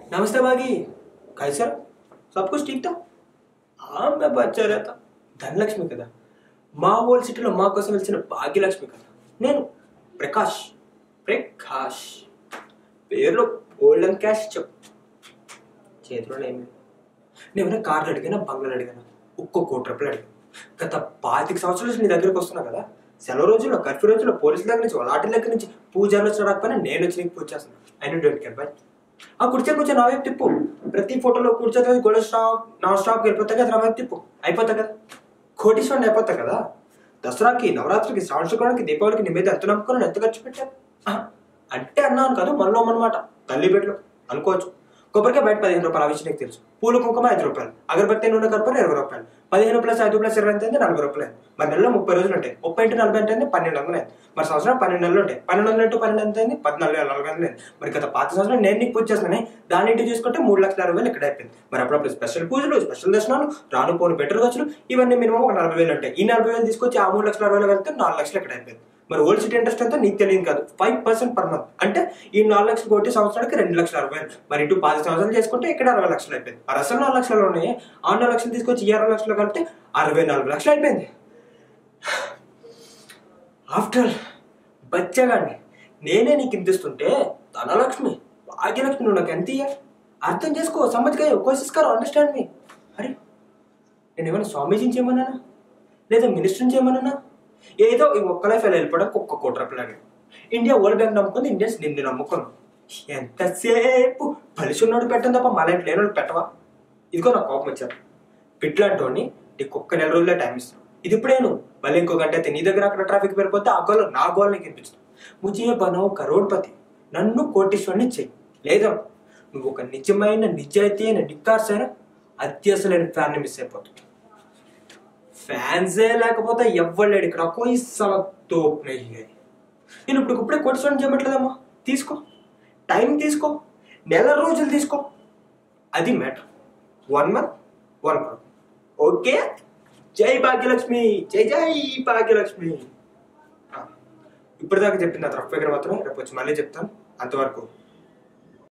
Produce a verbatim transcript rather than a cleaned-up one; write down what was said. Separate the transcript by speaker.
Speaker 1: नमस्ते बागी, कैसे हो? सब कुछ ठीक था? हाँ मैं बच्चा रहता ధనలక్ష్మి కదా మా ఓల్ సిటీలో మా కోసం వచ్చిన భాగ్యలక్ష్మి కదా నేను ప్రకాష్ ప్రకాష్ పేరులో గోల్డెన్ క్యాష్ ఇచ్చావు చేతిలో ఏమి నేను కార్లు అడిగానా బంగ్లాలు అడిగానా ఒక్కో కోటి రూపాయలు అడిగాను గత పాతిక సంవత్సరాల నుంచి నీ దగ్గరికి వస్తున్నా కదా సెలవు రోజుల్లో కర్ఫ్యూ రోజుల్లో పోలీసుల దగ్గర నుంచి వాటి దగ్గర నుంచి పూజారులు వచ్చి రాకపోయినా నేను వచ్చి నీకు పూజ చేస్తున్నాను I don't don't care bye ఆ కుర్చీ కూర్చొని నా వైపు తిప్పు ప్రతి ఫోటోలో కూర్చొని గోల్డెన్ స్టాప్ నాన్ స్టాప్కి వెళ్ళిపోతా కదా నా వైపు తిప్పు అయిపోతా కదా కోటీశ్వరుని అయిపోతా కదా దసరాకి నవరాత్రికి శ్రావణ శుక్రానికి దీపావళికి నీ మీద ఎంత నమ్ముకున్నాను ఎంత ఖర్చు పెట్టాను అంటే అన్నాను కాదు మనలో అనమాట తల్లి బిడ్డలు అనుకోవచ్చు కొబ్బరికాయ బయట పదిహేను రూపాయలు ఆ విషయం నీకు తెలుసు పూల కుంకుమ ఐదు రూపాయలు అగరబత్తి నూనె కర్పూరం ఇరవై రూపాయలు పదిహేను ప్లస్ ఐదు ప్లస్ ఇరవై ఎంత నలభై రూపాయలు మరి నెలలో ముప్పై రోజులు ఉంటాయి ముప్పై ఇంటూ నలభై అంటే పన్నెండు వందలు అయింది మరి సంవత్సరం పన్నెండు నెలలు ఉంటాయి పన్నెండు వందలు ఇంటూ పన్నెండు ఎంత అయింది పద్నాలుగు వేల నలభై వందలు అయింది మరి గత పాత సంవత్సరం నేను నీకు పూజ చేస్తున్నాను దాని ఇంటి చూసుకుంటే మూడు లక్షల అరవై వేలు ఇక్కడ అయిపోయింది మరి అప్పుడప్పుడు స్పెషల్ పూజలు స్పెషల్ దర్శనాలు రాను పోను బెటర్ ఖర్చులు ఇవన్నీ మినిమం ఒక నలభై వేలు ఉంటాయి ఈ నలభై వేలు తీసుకొచ్చి ఆ మూడు లక్షల అరవై వేలు వెళ్తే నాలుగు లక్షలు ఇక్కడ అయిపోయింది మరి ఓల్డ్ సిటీ ఇంట్రెస్ట్ అంతా నీకు తెలియదు కాదు ఫైవ్ పర్సెంట్ పర్ మంత్ అంటే ఈ నాలుగు లక్షలు కొట్టి సంవత్సరానికి రెండు లక్షల అరవై వేలు మరి ఇటు పది సంవత్సరాలు చేసుకుంటే ఇక్కడ అరవై లక్షలు అయిపోయింది మరి అసలు నాలుగు లక్షలు ఉన్నాయి ఆ నాలుగు లక్షలు తీసుకొచ్చి ఈ అరవై లక్షలు కలిపితే అరవై నాలుగు లక్షలు అయిపోయింది ఆఫ్టర్ బచ్చగాడిని నేనే నీకు ఇంతిస్తుంటే ధనలక్ష్మి భాగ్యలక్ష్మి నువ్వు నాకు ఎంత ఇయ్యాలి అర్థం చేసుకో సమజ్గా కోసిస్కారు అండర్స్టాండ్ మీ అరే నేను ఏమైనా స్వామీజీని చేయమన్నానా లేదా మినిస్టర్ని చేయమన్నానా ఏదో ఈ ఒక్క లైఫ్ ఎలా వెళ్ళిపోవడానికి ఒక్క కోటి రూపాయలు ఇండియా వరల్డ్ బ్యాంక్ నమ్ముకుంది ఇండియన్స్ నిన్ను నమ్ముకున్నాను ఎంతసేపు పలిసి ఉన్నోడు పెట్టను తప్ప మళ్ళీ లేనోడు పెట్టవా ఇదిగో నాకు కోపం వచ్చారు పిట్లాంటోని నీకు ఒక్క నెల రోజులే టైం ఇస్తాను ఇది ఇప్పుడేను మళ్ళీ ఇంకో గంట అయితే నీ దగ్గర అక్కడ ట్రాఫిక్ పెరిగిపోతే ఆ గోల్ నా గోల్ నీకు వినిపిస్తుంది ముజే బనావు కరోడ్పతి నన్ను కోటీశ్వరుని చెయ్యి లేదా నువ్వు ఒక నిజమైన నిజాయితీ అయిన నిక్కార్సైన అత్యవసరమైన ఫ్యాన్ని మిస్ అయిపోతుంది ఫ్యాన్సే లేకపోతే ఎవ్వలేడు ఇక్కడ కోయి సలతో నేను ఇప్పుడు ఇప్పుడే కోటీశ్వరుని చేయట్లేదమ్మా తీసుకో టైం తీసుకో నెల రోజులు తీసుకో అది matter one month one month okay జై భాగ్యలక్ష్మి జై జై భాగ్యలక్ష్మి ఇప్పటిదాకా చెప్పింది ఆ రఫ్ దగ్గర మాత్రం రేపు వచ్చి మళ్ళీ చెప్తాను అంతవరకు